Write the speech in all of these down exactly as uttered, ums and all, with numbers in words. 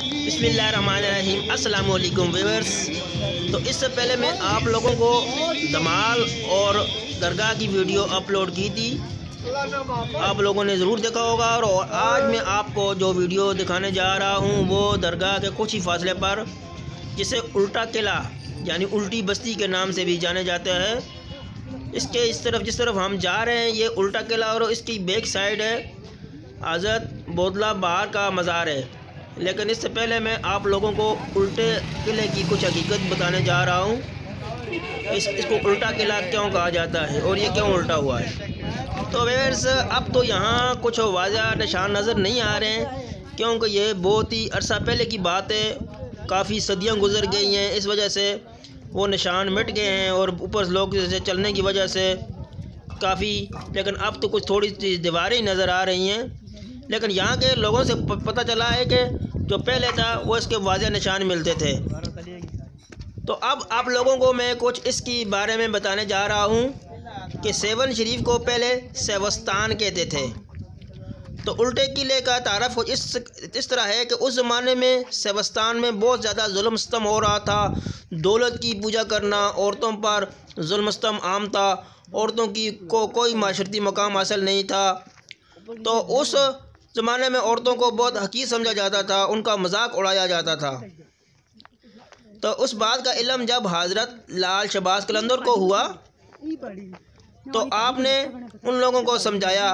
बिस्मिल्लाहिर्रहमानिर्रहीम। अस्सलाम वालेकुम व्यूअर्स। तो इससे पहले मैं आप लोगों को धमाल और दरगाह की वीडियो अपलोड की थी, आप लोगों ने ज़रूर देखा होगा। और आज मैं आपको जो वीडियो दिखाने जा रहा हूँ वो दरगाह के कुछ ही फासले पर, जिसे उल्टा किला यानी उल्टी बस्ती के नाम से भी जाने जाता है, इसके इस तरफ जिस तरफ हम जा रहे हैं ये उल्टा किला और इसकी बैक साइड है हज़रत बोदला बहार का मज़ार है। लेकिन इससे पहले मैं आप लोगों को उल्टे किले की कुछ हकीकत बताने जा रहा हूँ। इस इसको उल्टा किला क्यों कहा जाता है और ये क्यों उल्टा हुआ है। तो व्यूअर्स, अब तो यहाँ कुछ वाज़ह निशान नज़र नहीं आ रहे हैं, क्योंकि ये बहुत ही अरसा पहले की बात है, काफ़ी सदियाँ गुजर गई हैं, इस वजह से वो निशान मिट गए हैं और ऊपर लोग जैसे चलने की वजह से काफ़ी। लेकिन अब तो कुछ थोड़ी सी दीवारें नज़र आ रही हैं। लेकिन यहाँ के लोगों से पता चला है कि जो पहले था वो इसके वाज़ह निशान मिलते थे। तो अब आप लोगों को मैं कुछ इसकी बारे में बताने जा रहा हूँ कि सेवन शरीफ को पहले सेवस्तान कहते थे। तो उल्टे किले का तारफ़ इस इस तरह है कि उस ज़माने में सेवस्तान में बहुत ज़्यादा जुल्म सितम हो रहा था। दौलत की पूजा करना, औरतों पर जुल्म सितम आम था, औरतों की को कोई माशरती मकाम हासिल नहीं था। तो उस ज़माने में औरतों को बहुत हकीर समझा जाता था, उनका मजाक उड़ाया जाता था। तो उस बात का इल्म जब हज़रत लाल शहबाज कलंदर को हुआ तो आपने उन लोगों को समझाया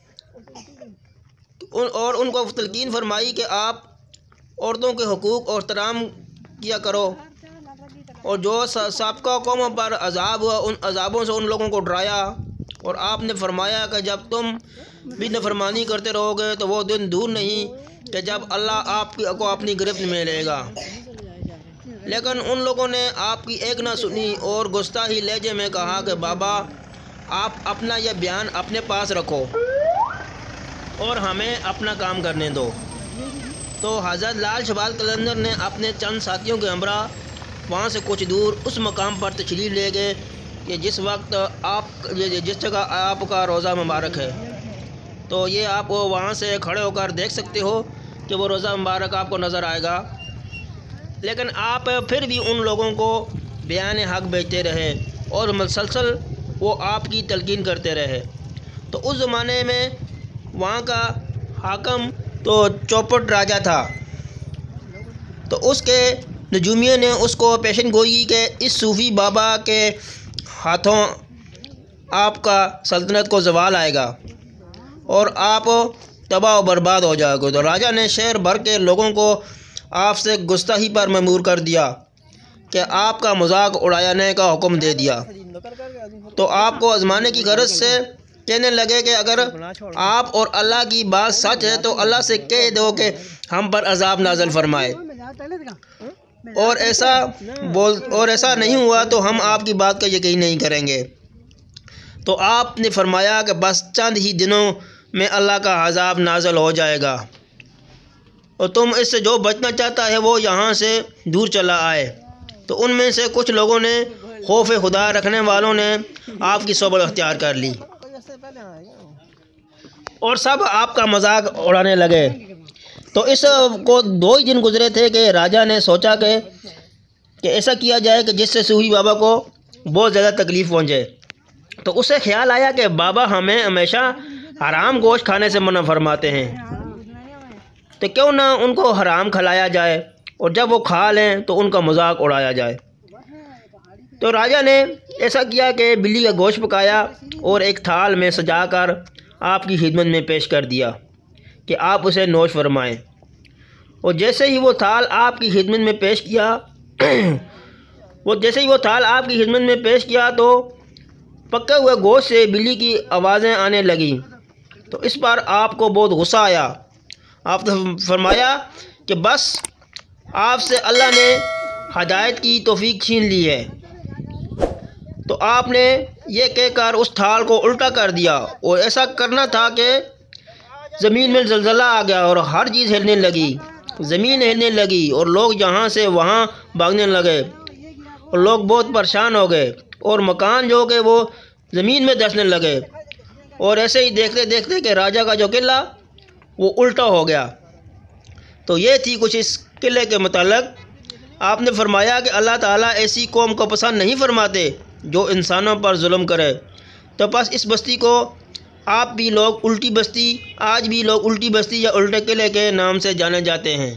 उन और उनको तलकीन फरमाई कि आप औरतों के हुकूक और एहतराम किया करो, और जो साबका कौमों पर अजाब हुआ उन अजाबों से उन लोगों को डराया। और आपने फरमाया कि जब तुम भी नफरमानी करते रहोगे तो वो दिन दूर नहीं कि जब अल्लाह आपकी को अपनी गिरफ्त में लेगा। लेकिन उन लोगों ने आपकी एक ना सुनी और गुस्ताही लहजे में कहा कि बाबा, आप अपना यह बयान अपने पास रखो और हमें अपना काम करने दो। तो हज़रत लाल शहबाज कलंदर ने अपने चंद साथियों के हमरा वहाँ से कुछ दूर उस मकाम पर तशरीफ़ ले गए कि जिस वक्त आप जिस जगह आपका रोज़ा मुबारक है। तो ये आप वहाँ से खड़े होकर देख सकते हो कि वो रोज़ा मुबारक आपको नज़र आएगा। लेकिन आप फिर भी उन लोगों को बयान हक़ भेजते रहे और मुसलसल वो आपकी तलकीन करते रहे। तो उस ज़माने में वहाँ का हाकम तो चौपट राजा था। तो उसके नजूमियों ने उसको पेशन गोई कि इस सूफ़ी बाबा के हाथों आपका सल्तनत को ज़वाल आएगा और आप तबाह व बर्बाद हो जाओगे। तो राजा ने शहर भर के लोगों को आपसे गुस्ताही पर मजबूर कर दिया कि आपका मजाक उड़ाने का हुक्म दे दिया। तो आपको आजमाने की गरज से कहने लगे कि अगर आप और अल्लाह की बात सच है तो अल्लाह से कह दो कि हम पर अजाब नाज़िल फरमाए, और ऐसा बोल और ऐसा नहीं हुआ तो हम आपकी बात का यकीन नहीं करेंगे। तो आपने फरमाया कि बस चंद ही दिनों में अल्लाह का अजाब नाज़िल हो जाएगा और तुम इससे जो बचना चाहता है वो यहाँ से दूर चला आए। तो उनमें से कुछ लोगों ने खौफ खुदा रखने वालों ने आपकी सोबत अख्तियार कर ली और सब आपका मजाक उड़ाने लगे। तो इस को दो ही दिन गुजरे थे कि राजा ने सोचा कि कि ऐसा किया जाए कि जिससे सूफी बाबा को बहुत ज़्यादा तकलीफ़ पहुँचे। तो उसे ख्याल आया कि बाबा हमें हमेशा हराम गोश्त खाने से मना फरमाते हैं, तो क्यों ना उनको हराम खिलाया जाए और जब वो खा लें तो उनका मजाक उड़ाया जाए। तो राजा ने ऐसा किया कि बिल्ली का गोश्त पकाया और एक थाल में सजाकर आपकी खिदमत में पेश कर दिया कि आप उसे नोश फरमाएँ। और जैसे ही वो थाल आपकी खिदमत में पेश किया वो जैसे ही वो थाल आपकी खिदमत में पेश किया तो पके हुए गोश्त से बिल्ली की आवाज़ें आने लगीं। तो इस पर आपको बहुत गुस्सा आया। आपने फरमाया कि बस आपसे अल्लाह ने हदायत की तौफीक छीन ली है। तो आपने ये कहकर उस थाल को उल्टा कर दिया और ऐसा करना था कि ज़मीन में ज़लज़ला आ गया और हर चीज़ हिलने लगी, ज़मीन हिलने लगी और लोग यहाँ से वहाँ भागने लगे और लोग बहुत परेशान हो गए और मकान जो कि वो ज़मीन में धंसने लगे। और ऐसे ही देखते देखते कि राजा का जो किला वो उल्टा हो गया। तो ये थी कुछ इस किले के मतलब। आपने फरमाया कि अल्लाह ताला ऐसी कौम को पसंद नहीं फरमाते जो इंसानों पर जुल्म करे। तो बस इस बस्ती को आप भी लोग उल्टी बस्ती, आज भी लोग उल्टी बस्ती या उल्टे किले के नाम से जाने जाते हैं।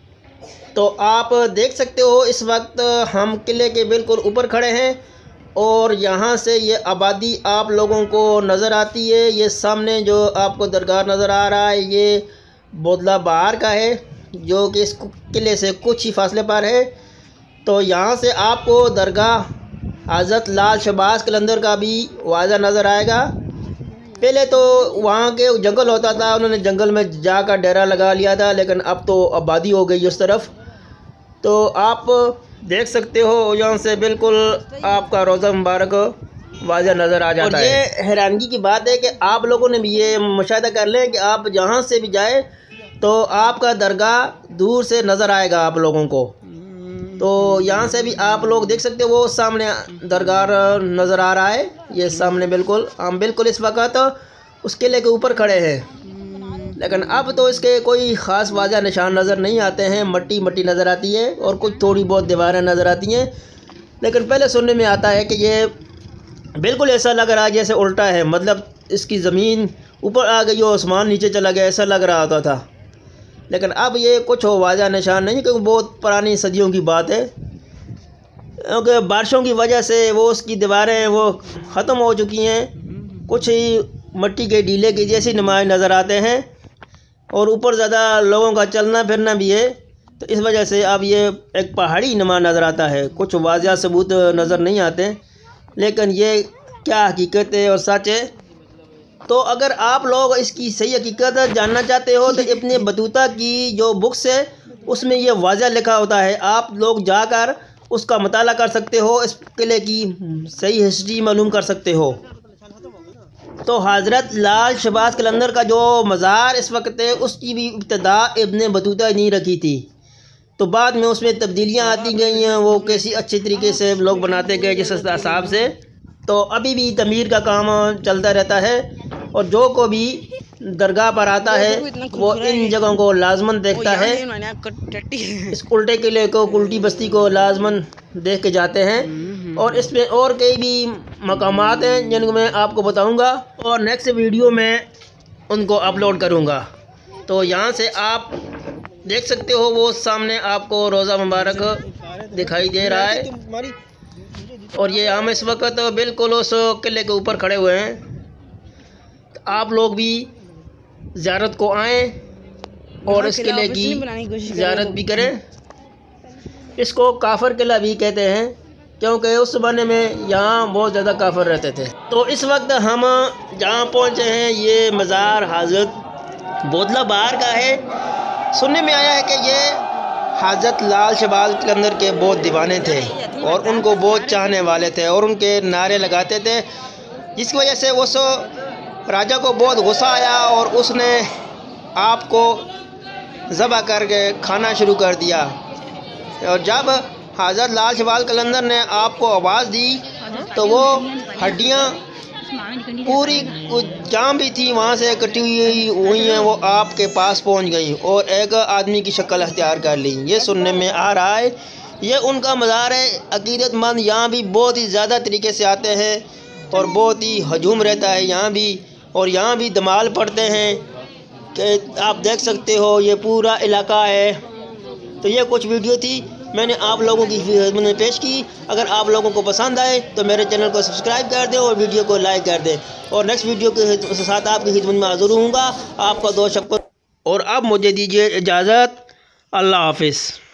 तो आप देख सकते हो इस वक्त हम किले के बिल्कुल ऊपर खड़े हैं और यहाँ से ये आबादी आप लोगों को नज़र आती है। ये सामने जो आपको दरगाह नज़र आ रहा है ये बोदला बहार का है, जो कि इस किले से कुछ ही फासले पर है। तो यहाँ से आपको दरगाह हज़रत लाल शहबाज कलंदर का भी वाज़ा नज़र आएगा। पहले तो वहाँ के जंगल होता था, उन्होंने जंगल में जाकर डेरा लगा लिया था, लेकिन अब तो आबादी हो गई उस तरफ। तो आप देख सकते हो यहाँ से बिल्कुल आपका रोज़ा मुबारक वाज़ा नज़र आ जाता है। और ये हैरानगी की बात है कि आप लोगों ने भी ये मुशाहिदा कर लें कि आप जहाँ से भी जाए तो आपका दरगाह दूर से नज़र आएगा आप लोगों को। तो यहाँ से भी आप लोग देख सकते हो वो सामने दरगाह नज़र आ रहा है। ये सामने बिल्कुल हम बिल्कुल इस वक्त उस किले के ऊपर खड़े हैं, लेकिन अब तो इसके कोई ख़ास वाज़ा निशान नज़र नहीं आते हैं। मट्टी मट्टी नज़र आती है और कुछ थोड़ी बहुत दीवारें नज़र आती हैं, लेकिन पहले सुनने में आता है कि ये बिल्कुल ऐसा लग रहा है जैसे उल्टा है, मतलब इसकी ज़मीन ऊपर आ गई और आसमान नीचे चला गया, ऐसा लग रहा होता था। लेकिन अब ये कुछ हो वाज़ा निशान नहीं, क्योंकि बहुत पुरानी सदियों की बात है, क्योंकि बारिशों की वजह से वो उसकी दीवारें वो ख़त्म हो चुकी हैं, कुछ ही मट्टी के ढीले की जैसी नुमाइश नज़र आते हैं और ऊपर ज़्यादा लोगों का चलना फिरना भी है। तो इस वजह से अब ये एक पहाड़ी नुमा नज़र आता है, कुछ वाज़ा सबूत नज़र नहीं आते, लेकिन ये क्या हकीकत है और सच है। तो अगर आप लोग इसकी सही हकीकत जानना चाहते हो तो इब्न बतूता की जो बुक्स है उसमें ये वाज़ा लिखा होता है, आप लोग जाकर उसका मुताला कर सकते हो, इस किले की सही हिस्ट्री मालूम कर सकते हो। तो हज़रत लाल शहबाज कलंदर का जो मज़ार इस वक्त है उसकी भी इब्तिदा इब्न बतूता नहीं रखी थी, तो बाद में उसमें तब्दीलियाँ आती गई हैं, वो कैसी अच्छे तरीके से लोग बनाते गए जिस हिसाब से। तो अभी भी तमीर का काम चलता रहता है और जो को भी दरगाह पर आता है वो इन जगहों को लाजमन देखता है, इस उल्टे किले को उल्टी बस्ती को लाजमन देख के जाते हैं। और इसमें और कई भी मकामात हैं जिनको मैं आपको बताऊंगा और नेक्स्ट वीडियो में उनको अपलोड करूंगा। तो यहाँ से आप देख सकते हो वो सामने आपको रोज़ा मुबारक दिखाई दे रहा है और ये हम इस वक्त बिल्कुल उस किले के ऊपर खड़े हुए हैं। आप लोग भी ज़ियारत को आएँ और इस किले की ज़ियारत भी करें। इसको काफर किला भी कहते हैं क्योंकि उस ज़माने में यहाँ बहुत ज़्यादा काफर रहते थे। तो इस वक्त हम जहाँ पहुँचे हैं ये मज़ार हज़रत बोदला बहार का है। सुनने में आया है कि ये हज़रत लाल शहबाज कलंदर के बहुत दीवाने थे और उनको बहुत चाहने वाले थे और उनके नारे लगाते थे, जिसकी वजह से उस राजा को बहुत गुस्सा आया और उसने आपको ज़बह करके खाना शुरू कर दिया। और जब हज़रत लाल शहबाज कलंदर ने आपको आवाज़ दी तो वो हड्डियाँ पूरी जहाँ भी थी वहाँ से इकट्ठी हुई हुई हैं वो आपके पास पहुँच गई और एक आदमी की शक्ल अख्तियार कर ली। ये सुनने में आ रहा है ये उनका मज़ार है। अकीदतमंद यहाँ भी बहुत ही ज़्यादा तरीके से आते हैं और बहुत ही हजूम रहता है यहाँ भी, और यहाँ भी धमाल पड़ते हैं कि आप देख सकते हो ये पूरा इलाका है। तो ये कुछ वीडियो थी मैंने आप लोगों की खिदमत में पेश की। अगर आप लोगों को पसंद आए तो मेरे चैनल को सब्सक्राइब कर दें और वीडियो को लाइक कर दें और नेक्स्ट वीडियो के साथ आपकी खिदमत में हाज़िर हूँगा। आपका दोस्त शक्कर और अब मुझे दीजिए इजाज़त। अल्लाह हाफिज़।